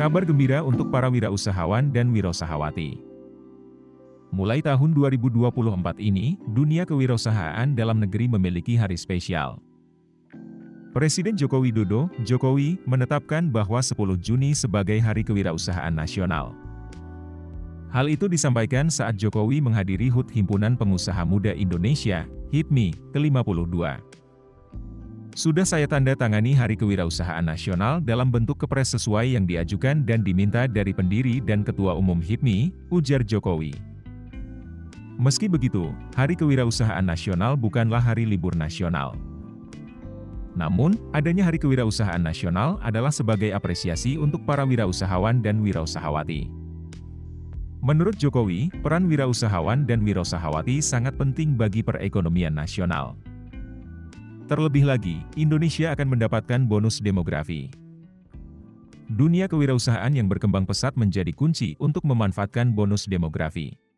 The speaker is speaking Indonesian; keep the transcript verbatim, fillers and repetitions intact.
Kabar gembira untuk para wirausahawan dan wirausahawan. Mulai tahun dua ribu dua puluh empat ini, dunia kewirausahaan dalam negeri memiliki hari spesial. Presiden Joko Widodo, Jokowi, menetapkan bahwa sepuluh Juni sebagai Hari Kewirausahaan Nasional. Hal itu disampaikan saat Jokowi menghadiri H U T Himpunan Pengusaha Muda Indonesia, H I P M I, ke lima puluh dua. Sudah saya tanda tangani Hari Kewirausahaan Nasional dalam bentuk kepres sesuai yang diajukan dan diminta dari pendiri dan Ketua Umum H I P M I, ujar Jokowi. Meski begitu, Hari Kewirausahaan Nasional bukanlah hari libur nasional. Namun, adanya Hari Kewirausahaan Nasional adalah sebagai apresiasi untuk para wirausahawan dan wirausahawati. Menurut Jokowi, peran wirausahawan dan wirausahawati sangat penting bagi perekonomian nasional. Terlebih lagi, Indonesia akan mendapatkan bonus demografi. Dunia kewirausahaan yang berkembang pesat menjadi kunci untuk memanfaatkan bonus demografi.